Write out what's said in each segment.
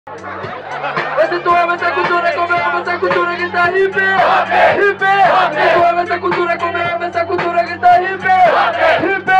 Essa tua essa cultura, comeu essa cultura que tá RIP! RIP! Essa cultura, comeu essa cultura que tá RIP! RIP!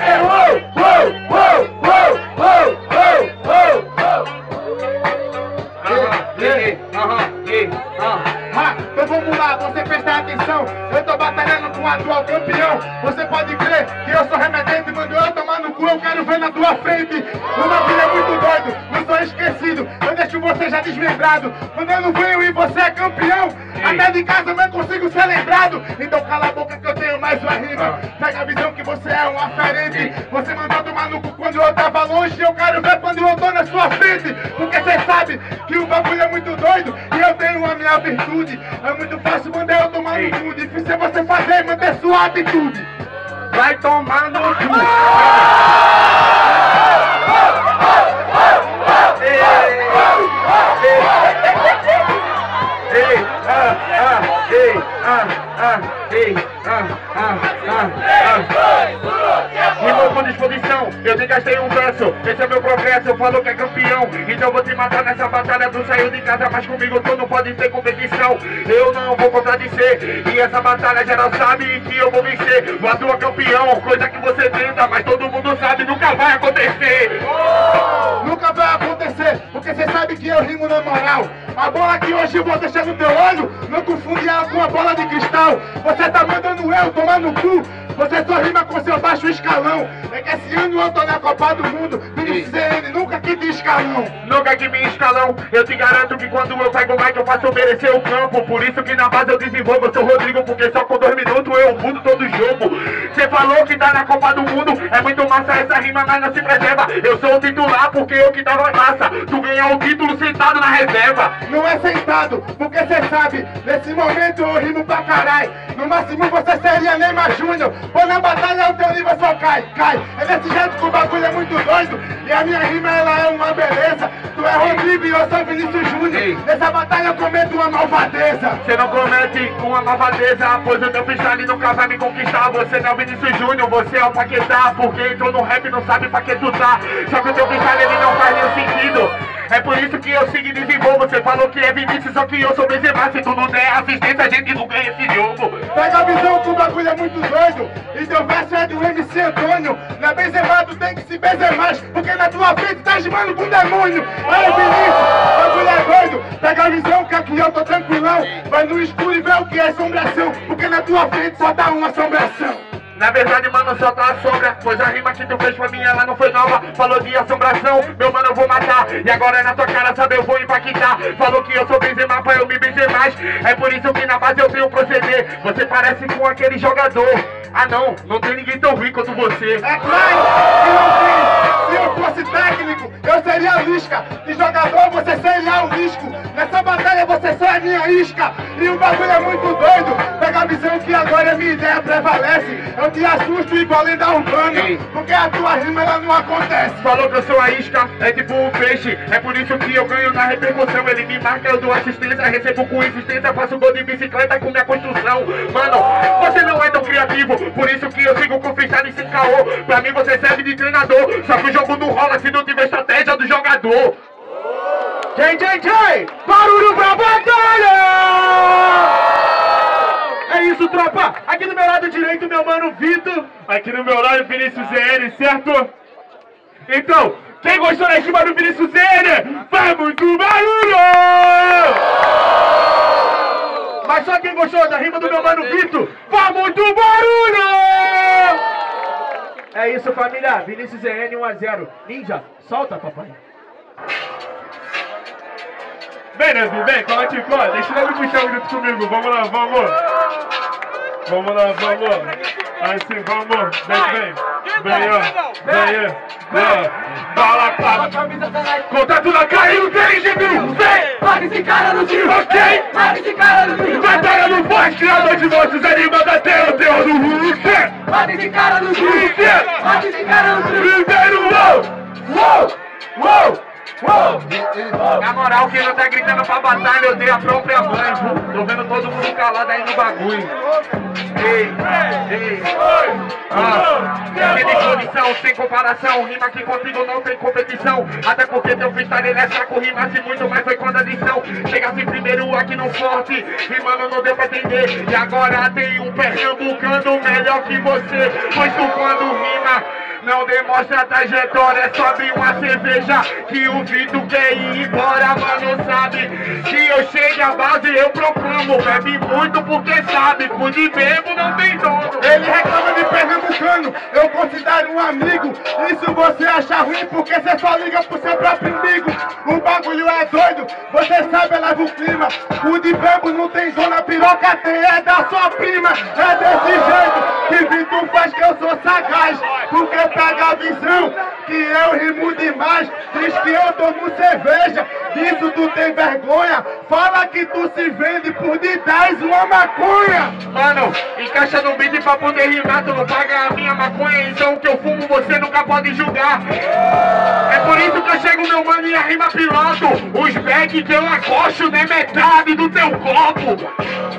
Então vamos lá, você presta atenção. Eu tô batalhando com o atual campeão. Você pode crer que eu sou remedente. Mandou eu tomar no cu, eu quero ver na tua frente. O meu filho é muito doido, não sou esquecido. Eu deixo você já desmembrado. Quando eu não venho e você é campeão, até de casa eu não consigo ser lembrado. Então cala a boca que eu tenho mais uma rima. Pega a visão que você é um aferente. Você mandou tomar no cu quando eu tava longe. Eu quero ver quando eu tô na sua frente. Porque você sabe que o bagulho é muito doido e eu tenho a minha virtude. É muito fácil mandar eu tomar no cu. Difícil é você fazer e manter sua atitude. Vai tomar no cu. Rimou com disposição, eu desgastei um verso. Esse é meu progresso, falou que é campeão. Então vou te matar nessa batalha. Tu saiu de casa, mas comigo tu não pode ter competição. Eu não vou contradizer. E essa batalha geral sabe que eu vou vencer. O atual campeão, coisa que você tenta, mas todo mundo sabe, nunca vai acontecer. Nunca vai acontecer, porque você sabe que eu rimo na moral. A bola que hoje eu vou deixar no teu olho, não confunde ela com a bola de cristal. Você tá mandando eu tomar no cu. Você só rima com seu baixo escalão. É que esse ano eu tô na Copa do Mundo. Vinícius ZN nunca quis de escalão. Nunca quis de escalão. Eu te garanto que quando eu pego o mic eu faço merecer o campo. Por isso que na base eu desenvolvo. Eu sou Rodrigo, porque só com 2 minutos eu mudo todo o jogo. Você falou que tá na Copa do Mundo. É muito massa essa rima, mas não se preserva. Eu sou o titular porque eu que tava massa. Tu ganhar o título sentado na reserva. Não é sentado, porque você sabe, nesse momento eu rimo pra caralho. No máximo você seria Neymar Júnior. Pô, na batalha o teu nível só cai. É desse jeito que o bagulho é muito doido. E a minha rima ela é uma beleza. Tu é Rodrigo e eu sou Vinícius Júnior. Nessa batalha eu cometo uma malvadeza. Você não comete uma malvadeza, pois o teu freestyle nunca vai me conquistar. Você não é o Vinícius Júnior, você é o Paquetá. Porque entrou no rap e não sabe pra que tu tá. Só que o teu freestyle ele não faz nenhum sentido. É por isso que eu sigo e desenvolvo. Você falou que é Vinícius, só que eu sou Benzema. Se tu não der assistência, a gente não ganha esse jogo. Pega a visão que o bagulho é muito doido. E teu verso é do MC Antônio. Na Benzema tu tem que se benzer mais, porque na tua frente tá rimando com demônio. Aí Vinícius, o bagulho é doido. Pega a visão que aqui eu tô tranquilão. Vai no escuro e vê o que é assombração, porque na tua frente só dá uma assombração. Na verdade, mano, só tá a sombra, pois a rima que tu fez pra mim, ela não foi nova. Falou de assombração, meu mano, eu vou matar. E agora é na tua cara, sabe, eu vou impactar. Falou que eu sou Benzema pra eu me benzer mais. É por isso que na base eu tenho proceder. Você parece com aquele jogador. Ah não, não tem ninguém tão ruim quanto você. É claro que não tem. Se eu fosse técnico, eu seria a Lisca. De jogador, você seria o Lisco. Nessa batalha você só é minha isca. E o bagulho é muito doido. Pega a visão que agora a minha ideia prevalece. Eu te assusto igual lenda urbana, porque a tua rima ela não acontece. Falou que eu sou a isca, é tipo um peixe. É por isso que eu ganho na repercussão. Ele me marca, eu dou assistência. Recebo com insistência, faço gol de bicicleta com minha construção. Mano, você não é tão criativo, por isso que eu sigo com freestyle sem caô. Pra mim você serve de treinador, só que o jogo não rola se não tiver estratégia do jogador. Barulho pra batalha! É isso, tropa! Aqui do meu lado direito, meu mano Vitor. Aqui no meu lado, Vinícius ZN, certo? Então, quem gostou da rima do Vinícius ZN, faz muito barulho! Mas só quem gostou da rima do meu mano Vitor, faz muito barulho! É isso, família. Vinícius ZN 1-0. Ninja, solta, papai. Vem, Nevi, vem, cola aqui, cola. Deixa ele puxar um junto comigo. Vamos lá, vamos. Vamos lá, vamos. Assim, vamos. Vem. Vem. Bala, pá. Contato na cara e não tem GBU. Vem, paga esse cara no tiro. Ok? Paga esse cara no tiro. Batalha no boss, criador de monstros, animando até o terror do Hulk. Paga esse cara no tiro. Paga esse cara no tiro. Primeiro, uou. Na moral, quem não tá gritando pra batalha, eu dei a própria mãe. Tô vendo todo mundo calado aí no bagulho. Ei, sem disposição, sem comparação. Rima que contigo não tem competição. Até porque teu freestyle ele é saco. Rimasse muito, mas foi com adição. Chegasse primeiro aqui no forte, rimando não deu pra entender. E agora tem um pernambucano melhor que você. Pois tu quando rima não demonstra a trajetória, é só abrir uma cerveja que o Vitor quer ir embora, mano, sabe? Que eu chego à base, eu proclamo, bebe muito porque sabe, por de bebo não tem dono. Ele reclama de pernambucano, eu considero um amigo. Isso você acha ruim porque você só liga pro seu próprio amigo. O bagulho é doido, você sabe, eleva o clima. O de bebo não tem zona, piroca tem, é da sua prima. É desse jeito que Vitor faz que eu sou sagaz. Porque pega a visão que eu rimo demais. Diz que eu tomo cerveja, disso tu tem vergonha. Fala que tu se vende por de 10 uma maconha. Mano, encaixa no beat pra poder rimar, tu não paga a minha maconha, então o que eu fumo você nunca pode julgar. É por isso que eu chego, meu mano, e a rima piloto. Os back que eu acosto nem metade do teu copo.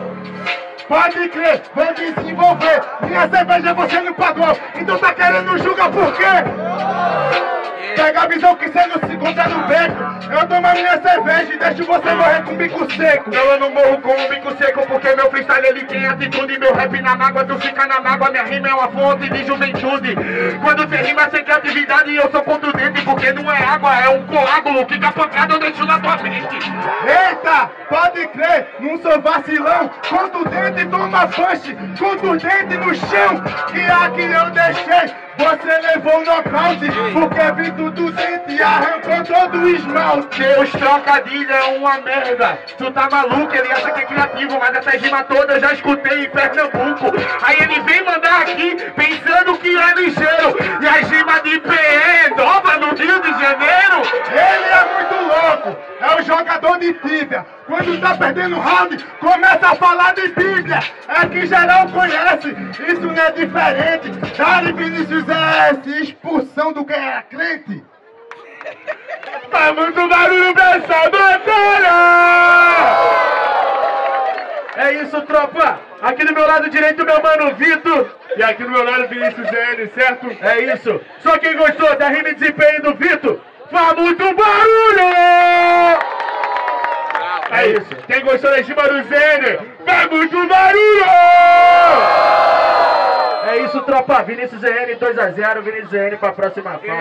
Pode crer, vou desenvolver. Minha cerveja você não pagou, então tá querendo julgar por quê? Pega a visão que cê não se encontra no beco. Eu tomo a minha cerveja e deixo você morrer com o bico seco. Não, eu não morro com o bico seco porque meu freestyle ele tem atitude. Meu rap na mágoa, tu fica na mágoa. Minha rima é uma fonte de juventude. Quando você rima sem criatividade eu sou contundente. Porque não é água, é um coágulo. Fica pancada, eu deixo na tua mente. Eita, pode crer, não sou vacilão. Contundente toma punch, contundente no chão. Que aqui eu deixei, você levou o nocaute. Porque Vitor do dente e arrancou todo o esmalte. Teus trocadilhos é uma merda. Tu tá maluco, ele acha que é criativo, mas essa rima toda eu já escutei em Pernambuco. Aí ele vem mandar aqui pensando que é ligeiro. E a rima de PE nova no Rio de Janeiro. Ele é muito louco, é o jogador de tíbia. Quando tá perdendo round, começa a falar de Bíblia. É que geral conhece, isso não é diferente. Dari Vinícius S, expulsão do que era crente. Tá muito barulho dessa batalha! É isso, tropa. Aqui do meu lado direito, meu mano Vitor. E aqui do meu lado, Vinícius N, certo? É isso. Só quem gostou da rima e desempenho do Vitor, faz muito barulho! É isso. Quem gostou da rima do Zene, faz muito barulho! É isso, tropa. Vinícius N 2-0, Vinícius N pra próxima fase.